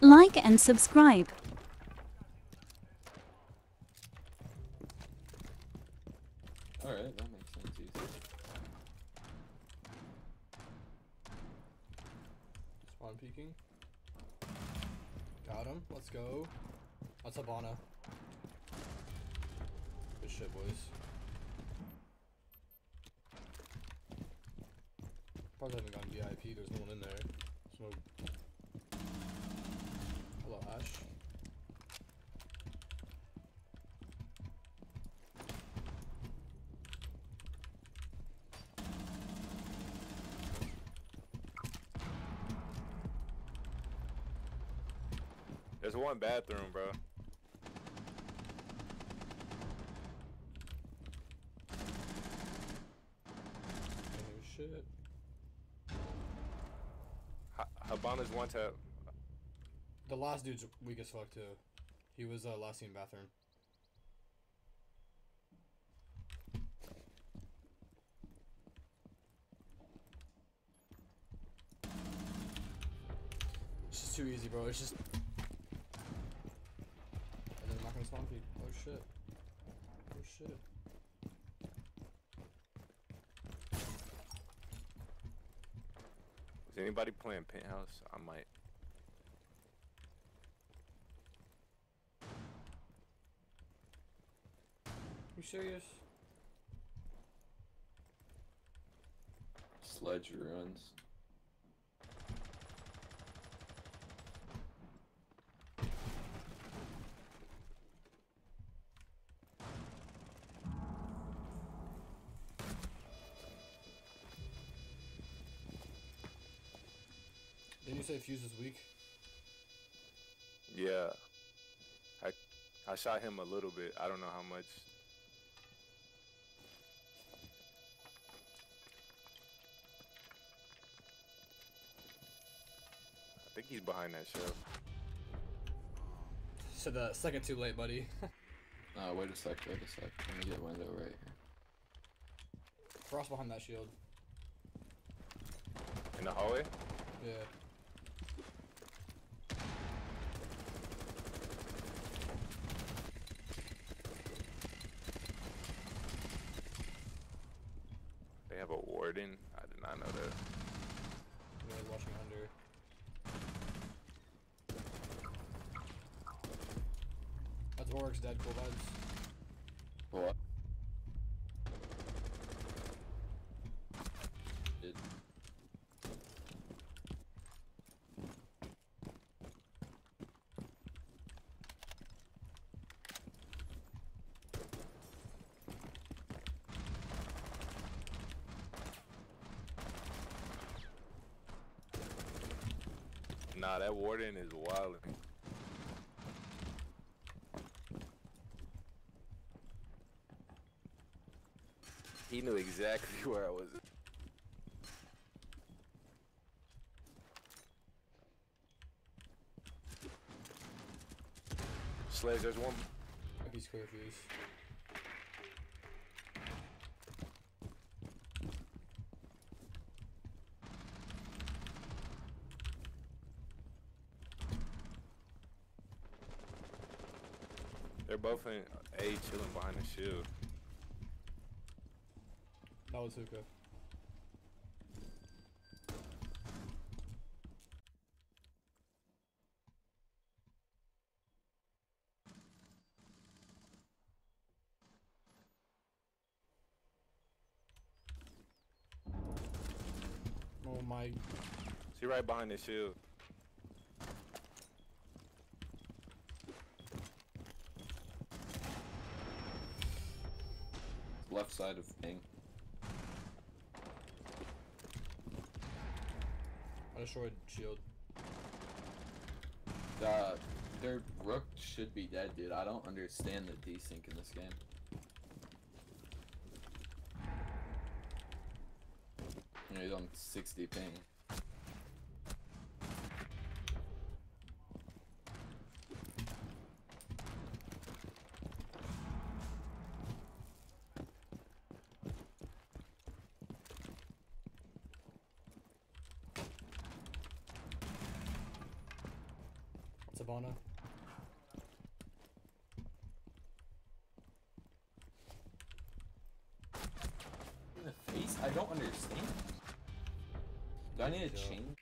like and subscribe. Alright, that makes sense. Easy. Spawn peeking. Got him. Let's go. That's Habana. Good shit, boys. Probably haven't gone VIP. There's no one in there. Smoke. Hello, Ash. There's one bathroom, bro. Oh shit. Habana's one tap. The last dude's weak as fuck too. He was last seen bathroom. It's just too easy, bro. It's just. And then I'm not gonna spawn feed. Oh shit. Oh shit. Is anybody playing Penthouse? I might. You serious? Sledge ruins. Didn't you say Fuse is weak? Yeah. I shot him a little bit. I don't know how much. I think he's behind that shelf. So the second too late, buddy. Wait a sec, wait a sec. Let me get a window right here. Frost behind that shield. In the hallway? Yeah. They have a warden? I did not know that. Yeah, watching under. That's Oryx dead, cool vibes. What? Did. Nah, that warden is wild. He knew exactly where I was. Sledge, there's one. Might be square Fuse. They're both in A, chilling behind the shield. That was Hookah. Oh my. See right behind the shield. Left side of ping. I destroyed shield. Their rook should be dead, dude. I don't understand the desync in this game. You know, he's on 60 ping. Sabana. In the face? I don't understand. Do I need to Yeah. change?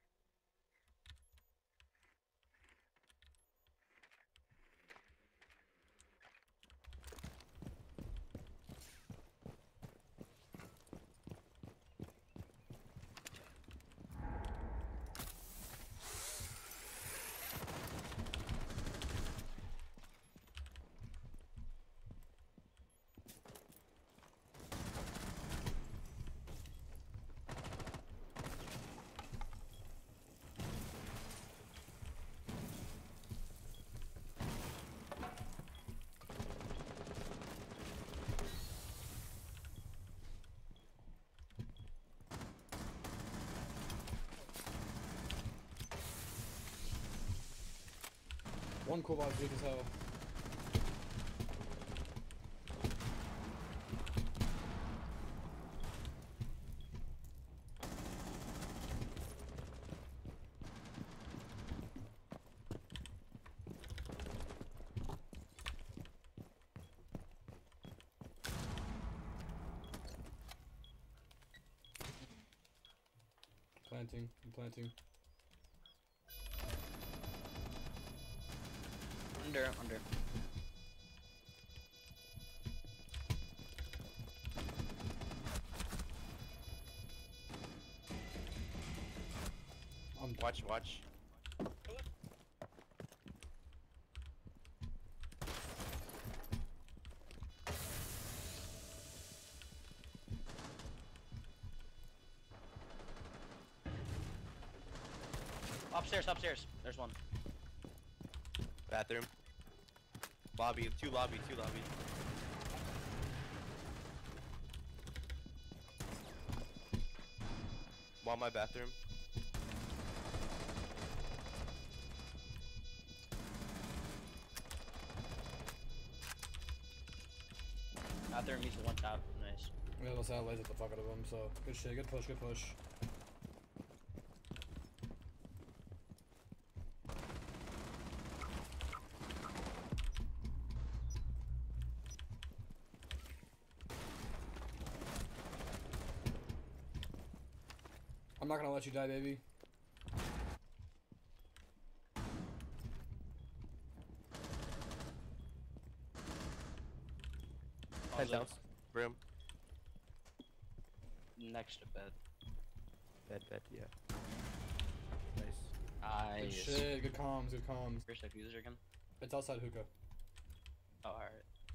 One cool box weak as hell. Planting, I'm planting. Under. Watch. Upstairs. There's one. Bathroom. Lobby. Two lobby. One my bathroom. Bathroom, he's the one top. Nice. Yeah, let's laser the fuck out of him, so good shit, good push. I'm not gonna let you die, baby. Head down. Room. Next to bed. Bed, yeah. Nice. Good Nice. shit, good comms. Where's that user again? It's outside hookah. Oh, alright.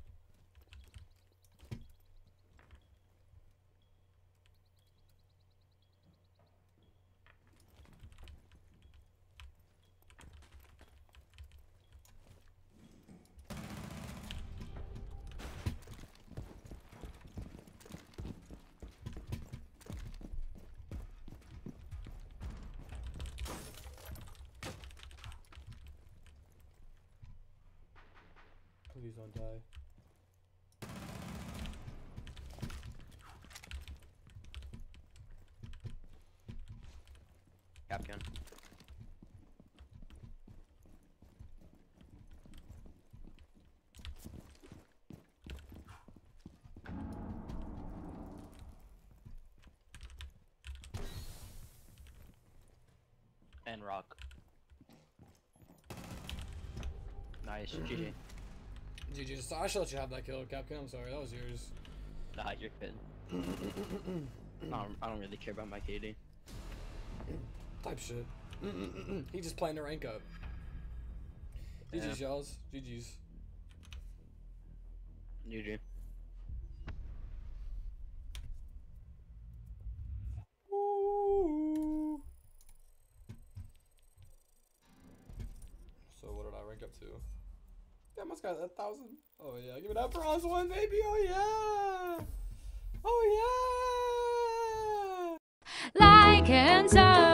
Please don't die. Capcan. And rock. Nice. GG. GG. I should let you have that kill, Capcom. I'm sorry, that was yours. Nah, you're good. I don't really care about my KD. Type shit. He just playing the rank up. GG's, y'alls. GG's. GG. Woo. So what did I rank up to? Yeah, I must got 1,000. Oh yeah, give me that bronze one, baby. Oh yeah. Oh yeah. Like and sub.